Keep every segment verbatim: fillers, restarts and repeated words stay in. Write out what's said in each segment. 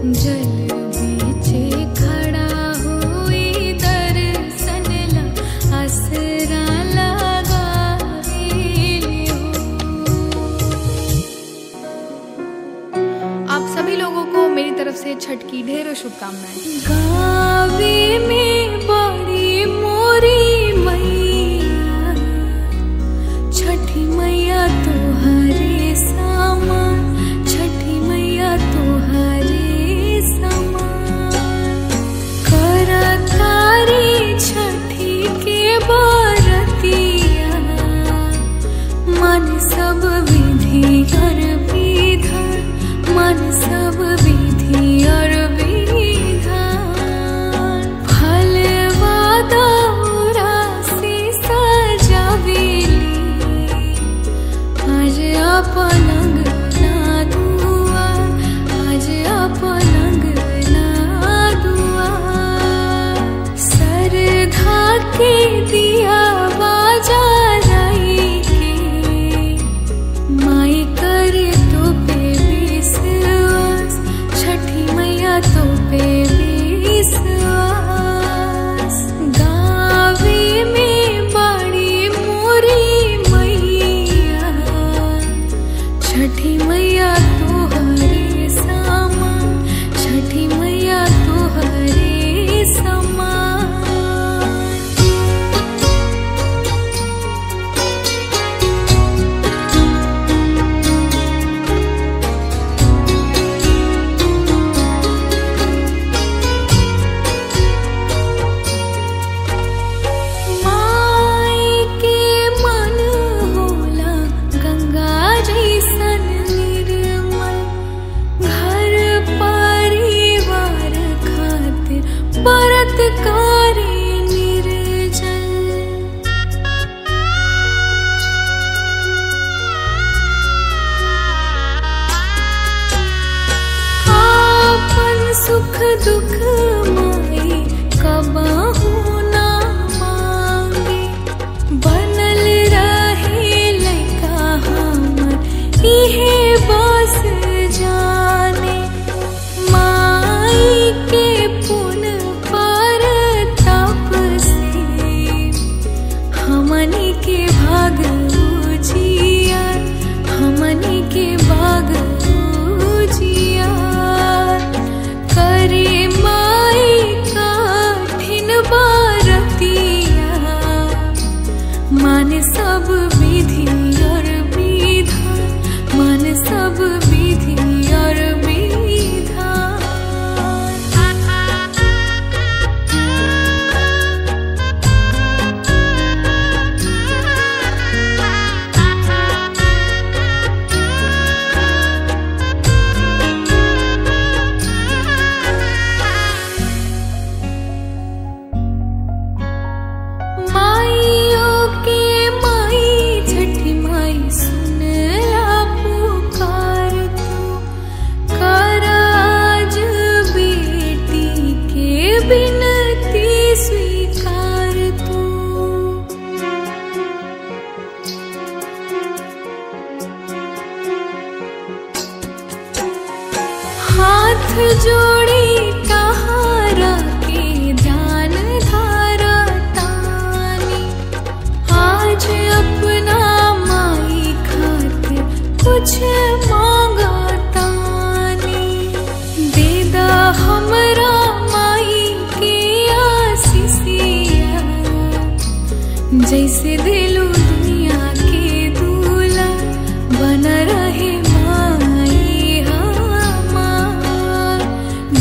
छठ की ढेरों शुभकामनाएं। गावे में बड़ी मोरी मैया, छठी मैया तोहरे सामा, छठी मैया तोहरे सामा। करतारी छठी के बरतिया, मन सब विधि और विधान, मन सब विधि और विधान। फलवा दौरा से सजावेली, आज अपन अंगना दुआर, आज अपन अंगना दुआर। सरधा के दिया बाजा राई के, माई करे तो पे विश्वास, छठी मैया तो पे विश्वास। गावे में बड़ी मोरी मैया, छठी मैया तोहरे सामा, छठी मैया तोहरे सामा। सुख दुख माई कबाहू ना मांगे, बनल रहे लइका हमर इहे बस जाने। माई के पुन पर तप से, हमनी के भाग उजिया, हमनी के भाग उजिया। करे माई कठिन बरतिया, मान सब विधि और विधान, मान सब विधि और विधान। हाथ जोड़ी कहारा के ध्यान धारा तानी, आज अपना माई खातिर कुछ मांगा तानी। देदा हमरा माई के आशीषिया, जैसे दिलू दुनिया के दूल्हा बन रहे माई।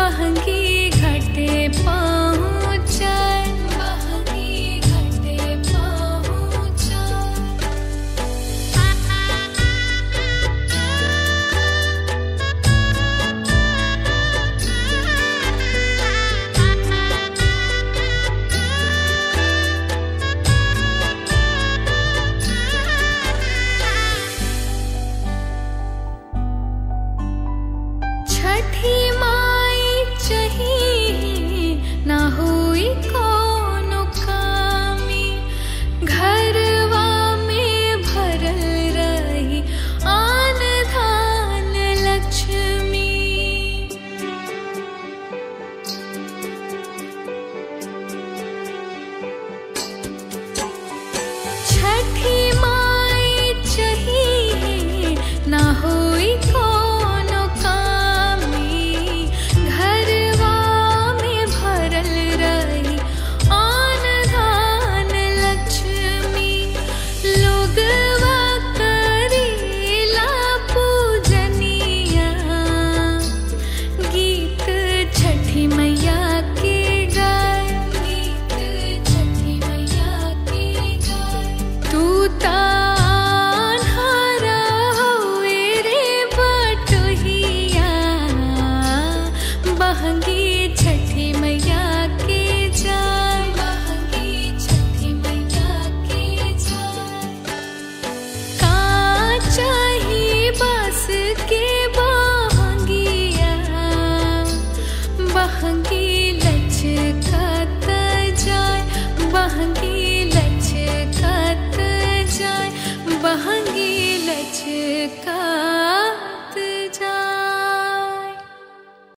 बहंगी घाटे पहुँचाए, बहंगी घाटे पहुँचाए। छठी माई चाहिए ना हुई कोनो कामी, घरवा में भरल रही आन धान लक्ष्मी। छठी माई चाहिए ना हुई कोनो कामी, घरवा में भरल रही आन धान लक्ष्मी। लोगवा करेला पूजनिया, गीत छठी मैया के गाय, गीत छठी मैया के गाय। तू तान्हारा हुए रे बटोहिया, बहंगी छठी मैया के जाय, बहंगी छठी मैया के जाय। का चाही बस के बहंगिया, बहंगी लचकत जाय, बहंगी